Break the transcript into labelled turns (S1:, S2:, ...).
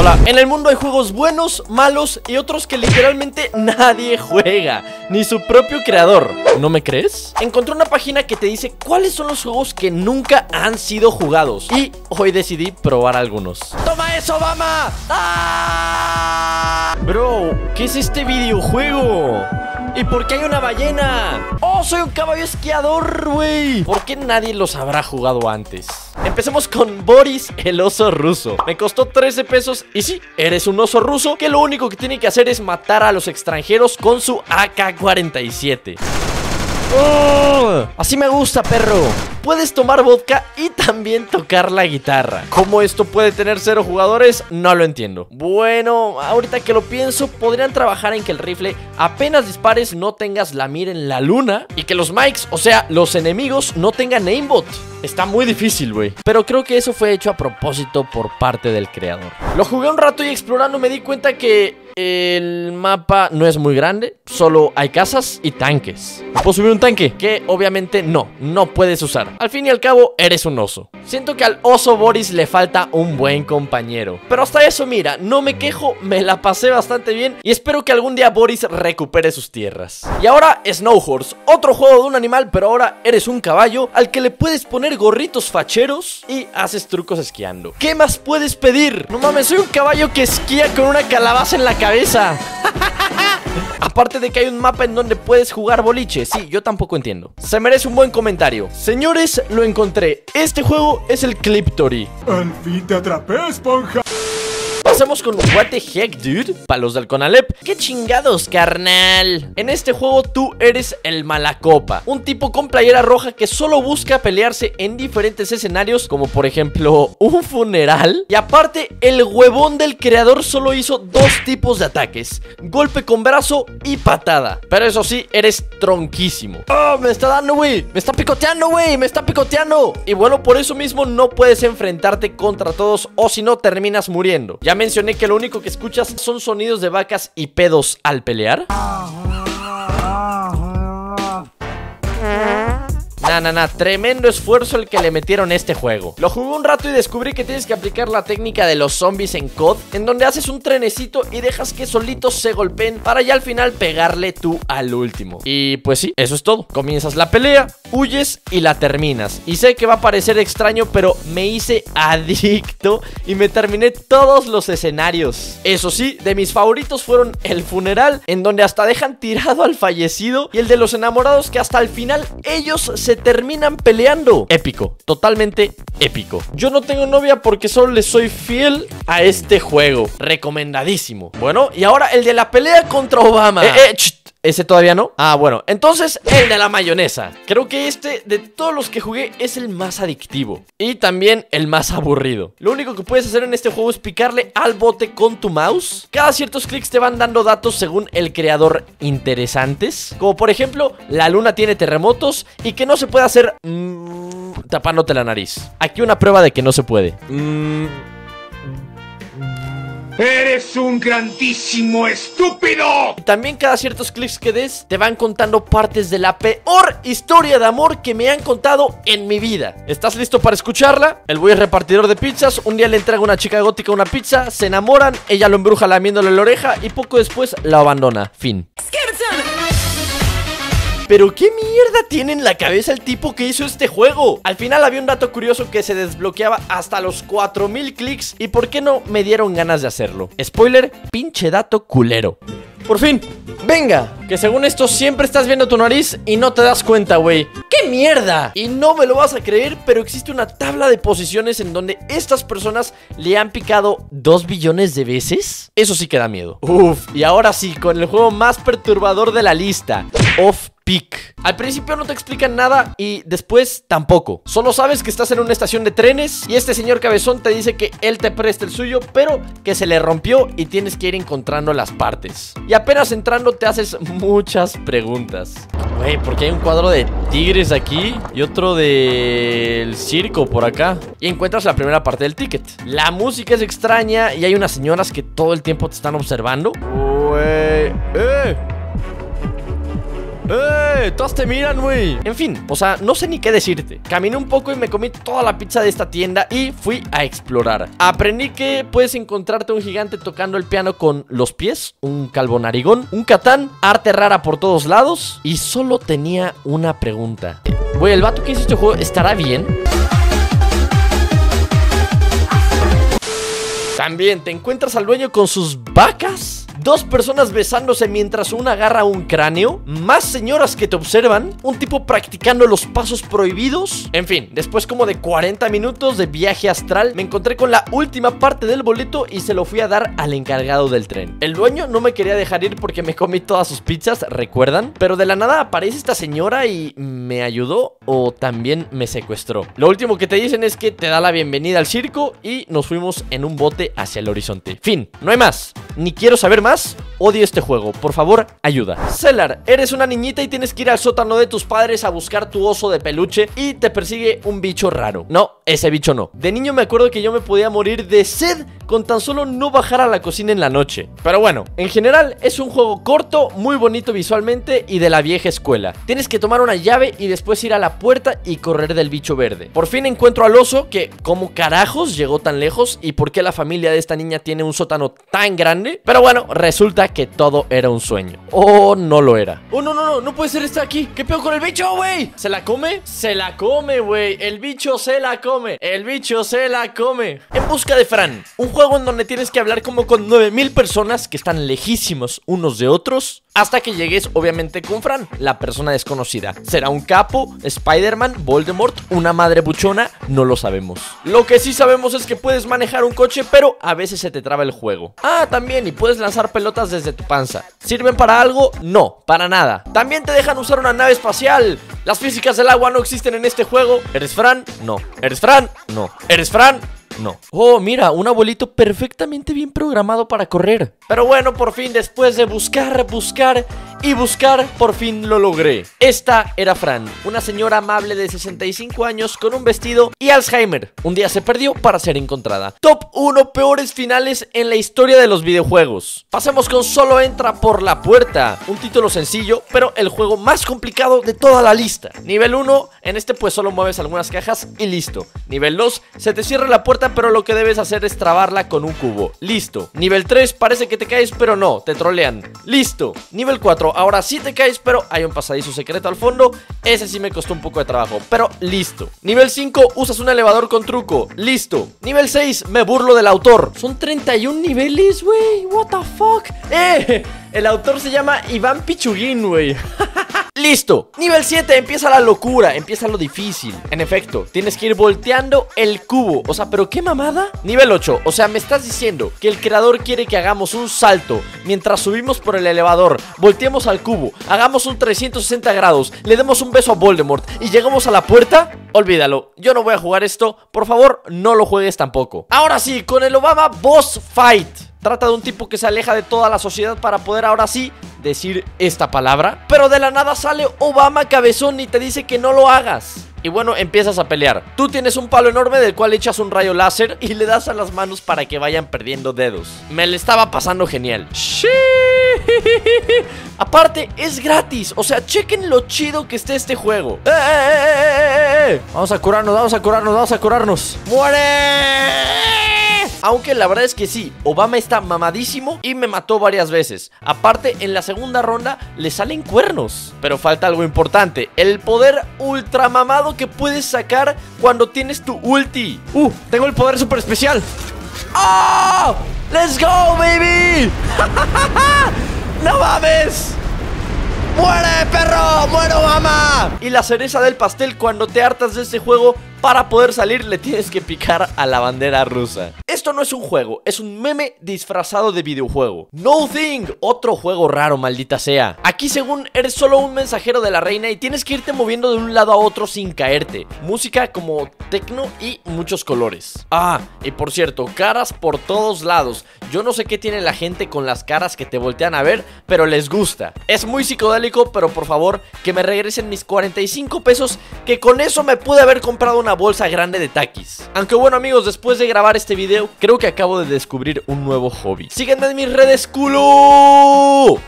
S1: Hola, en el mundo hay juegos buenos, malos y otros que literalmente nadie juega, ni su propio creador. ¿No me crees? Encontré una página que te dice cuáles son los juegos que nunca han sido jugados y hoy decidí probar algunos. ¡Toma eso, Obama! ¡Ah! Bro, ¿qué es este videojuego? ¿Y por qué hay una ballena? ¡Oh, soy un caballo esquiador, güey! ¿Por qué nadie los habrá jugado antes? Empecemos con Boris, el oso ruso. Me costó 13 pesos y sí, eres un oso ruso que lo único que tiene que hacer es matar a los extranjeros con su AK-47. ¡Oh! Así me gusta, perro. Puedes tomar vodka y también tocar la guitarra. ¿Cómo esto puede tener 0 jugadores? No lo entiendo. Bueno, ahorita que lo pienso, podrían trabajar en que el rifle apenas dispares no tengas la mira en la luna y que los mics, o sea, los enemigos, no tengan aimbot. Está muy difícil, güey. Pero creo que eso fue hecho a propósito por parte del creador. Lo jugué un rato y explorando me di cuenta que el mapa no es muy grande, solo hay casas y tanques. ¿Puedo subir un tanque? Que obviamente no puedes usar. Al fin y al cabo, eres un oso. Siento que al oso Boris le falta un buen compañero. Pero hasta eso, mira, no me quejo, me la pasé bastante bien y espero que algún día Boris recupere sus tierras. Y ahora Snow Horse, otro juego de un animal, pero ahora eres un caballo al que le puedes poner gorritos facheros y haces trucos esquiando. ¿Qué más puedes pedir? No mames, soy un caballo que esquía con una calabaza en la cabeza. Aparte de que hay un mapa en donde puedes jugar boliche. Sí, yo tampoco entiendo. Se merece un buen comentario. Señores, lo encontré. Este juego es el Cliptory.
S2: Al fin te atrapé, esponja.
S1: Pasemos con What the heck, dude. Para los del Conalep. ¡Qué chingados, carnal! En este juego tú eres el Malacopa, un tipo con playera roja que solo busca pelearse en diferentes escenarios, como por ejemplo un funeral. Y aparte, el huevón del creador solo hizo 2 tipos de ataques: golpe con brazo y patada. Pero eso sí, eres tronquísimo. ¡Oh, me está dando, güey! ¡Me está picoteando, güey! ¡Me está picoteando! Y bueno, por eso mismo no puedes enfrentarte contra todos, o si no terminas muriendo. Ya mencioné que lo único que escuchas son sonidos de vacas y pedos al pelear. Tremendo esfuerzo el que le metieron a este juego. Lo jugué un rato y descubrí que tienes que aplicar la técnica de los zombies en COD, en donde haces un trenecito y dejas que solitos se golpeen para ya al final pegarle tú al último. Y pues sí, eso es todo. Comienzas la pelea, huyes y la terminas. Y sé que va a parecer extraño, pero me hice adicto y me terminé todos los escenarios. Eso sí, de mis favoritos fueron el funeral, en donde hasta dejan tirado al fallecido, y el de los enamorados, que hasta el final ellos se terminan peleando. Épico, totalmente épico. Yo no tengo novia porque solo le soy fiel a este juego. Recomendadísimo. Bueno, y ahora el de la pelea contra Obama. ¿Ese todavía no? Ah, bueno, entonces el de la mayonesa. Creo que este, de todos los que jugué, es el más adictivo y también el más aburrido. Lo único que puedes hacer en este juego es picarle al bote con tu mouse. Cada ciertos clics te van dando datos según el creador interesantes, como por ejemplo, la luna tiene terremotos y que no se puede hacer tapándote la nariz. Aquí una prueba de que no se puede.
S2: ¡Eres un grandísimo estúpido!
S1: Y también cada ciertos clics que des te van contando partes de la peor historia de amor que me han contado en mi vida. ¿Estás listo para escucharla? El güey es repartidor de pizzas. Un día le entrega a una chica gótica una pizza, se enamoran, ella lo embruja lamiéndole la oreja y poco después la abandona. Fin. ¿Pero qué mierda tiene en la cabeza el tipo que hizo este juego? Al final había un dato curioso que se desbloqueaba hasta los 4000 clics. ¿Y por qué no me dieron ganas de hacerlo? Spoiler, pinche dato culero. Por fin, venga, que según esto siempre estás viendo tu nariz y no te das cuenta, güey. ¡Qué mierda! Y no me lo vas a creer, pero existe una tabla de posiciones en donde estas personas le han picado 2 billones de veces. Eso sí que da miedo. Uf, y ahora sí, con el juego más perturbador de la lista, Off Peak. Al principio no te explican nada y después tampoco. Solo sabes que estás en una estación de trenes y este señor cabezón te dice que él te presta el suyo, pero que se le rompió y tienes que ir encontrando las partes. Y apenas entrando te haces muchas preguntas. Güey, ¿por qué hay un cuadro de tigres aquí y otro del circo por acá? Y encuentras la primera parte del ticket. La música es extraña y hay unas señoras que todo el tiempo te están observando. Güey, Todas te miran, güey. En fin, o sea, no sé ni qué decirte. Caminé un poco y me comí toda la pizza de esta tienda y fui a explorar. Aprendí que puedes encontrarte un gigante tocando el piano con los pies, un calvo narigón, un Catán, arte rara por todos lados. Y solo tenía una pregunta. Güey, ¿el vato que hizo este juego estará bien? También te encuentras al dueño con sus vacas, dos personas besándose mientras una agarra un cráneo, más señoras que te observan, un tipo practicando los pasos prohibidos. En fin, después como de 40 minutos de viaje astral, me encontré con la última parte del boleto y se lo fui a dar al encargado del tren. El dueño no me quería dejar ir porque me comí todas sus pizzas, ¿recuerdan? Pero de la nada aparece esta señora y me ayudó o también me secuestró. Lo último que te dicen es que te da la bienvenida al circo y nos fuimos en un bote hacia el horizonte. Fin, no hay más. Ni quiero saber más. Odio este juego, por favor, ayuda. Cellar, eres una niñita y tienes que ir al sótano de tus padres a buscar tu oso de peluche y te persigue un bicho raro. No, ese bicho no. De niño me acuerdo que yo me podía morir de sed con tan solo no bajar a la cocina en la noche. Pero bueno, en general es un juego corto, muy bonito visualmente y de la vieja escuela. Tienes que tomar una llave y después ir a la puerta y correr del bicho verde. Por fin encuentro al oso que, ¿cómo carajos llegó tan lejos? ¿Y por qué la familia de esta niña tiene un sótano tan grande? Pero bueno, resulta que todo era un sueño. O no lo era. Oh, no puede ser esto aquí. ¿Qué peor con el bicho, güey? ¿Se la come? Se la come, güey. El bicho se la come. El bicho se la come. En busca de Fran, un juego en donde tienes que hablar como con 9000 personas que están lejísimos unos de otros, hasta que llegues obviamente con Fran, la persona desconocida. ¿Será un capo, Spider-Man, Voldemort, una madre buchona? No lo sabemos. Lo que sí sabemos es que puedes manejar un coche, pero a veces se te traba el juego. Ah, también, y puedes lanzar pelotas desde tu panza. ¿Sirven para algo? No, para nada. También te dejan usar una nave espacial. Las físicas del agua no existen en este juego. ¿Eres Fran? No. ¿Eres Fran? No. ¿Eres Fran? No. Oh, mira, un abuelito perfectamente bien programado para correr. Pero bueno, por fin, después de buscar y buscar, por fin lo logré. Esta era Fran, una señora amable de 65 años con un vestido y Alzheimer. Un día se perdió para ser encontrada. Top 1 peores finales en la historia de los videojuegos. Pasemos con Solo entra por la puerta. Un título sencillo, pero el juego más complicado de toda la lista. Nivel 1, en este pues solo mueves algunas cajas y listo. Nivel 2, se te cierra la puerta, pero lo que debes hacer es trabarla con un cubo. Listo. Nivel 3, parece que te caes, pero no, te trolean. Listo. Nivel 4, ahora sí te caes, pero hay un pasadizo secreto al fondo. Ese sí me costó un poco de trabajo, pero listo. Nivel 5, usas un elevador con truco. Listo. Nivel 6, me burlo del autor. Son 31 niveles, güey. What the fuck. El autor se llama Iván Pichuguín, güey. Listo. Nivel 7, empieza la locura, empieza lo difícil. En efecto, tienes que ir volteando el cubo. O sea, ¿pero qué mamada? Nivel 8, o sea, me estás diciendo que el creador quiere que hagamos un salto mientras subimos por el elevador, volteemos al cubo, hagamos un 360 grados, le demos un beso a Voldemort y llegamos a la puerta. Olvídalo, yo no voy a jugar esto. Por favor, no lo juegues tampoco. Ahora sí, con el Obama Boss Fight. Trata de un tipo que se aleja de toda la sociedad para poder ahora sí decir esta palabra. Pero de la nada sale Obama Cabezón y te dice que no lo hagas. Y bueno, empiezas a pelear. Tú tienes un palo enorme del cual echas un rayo láser y le das a las manos para que vayan perdiendo dedos. Me le estaba pasando genial. ¡Sí! Aparte, es gratis. O sea, chequen lo chido que esté este juego. Vamos a curarnos, vamos a curarnos, vamos a curarnos. ¡Muere! Aunque la verdad es que sí, Obama está mamadísimo y me mató varias veces. Aparte, en la segunda ronda le salen cuernos. Pero falta algo importante: el poder ultra mamado que puedes sacar cuando tienes tu ulti. Tengo el poder super especial. ¡Oh! ¡Let's go, baby! ¡No mames! ¡Muere, perro! ¡Muere, Obama! Y la cereza del pastel, cuando te hartas de este juego, para poder salir le tienes que picar a la bandera rusa. Esto no es un juego, es un meme disfrazado de videojuego. No Thing, otro juego raro, maldita sea. Aquí según eres solo un mensajero de la reina y tienes que irte moviendo de un lado a otro sin caerte. Música como tecno y muchos colores. Ah, y por cierto, caras por todos lados. Yo no sé qué tiene la gente con las caras que te voltean a ver, pero les gusta. Es muy psicodélico, pero por favor, que me regresen mis 45 pesos, que con eso me pude haber comprado una bolsa grande de Takis. Aunque bueno, amigos, después de grabar este video, creo que acabo de descubrir un nuevo hobby. Sígueme en mis redes, culo.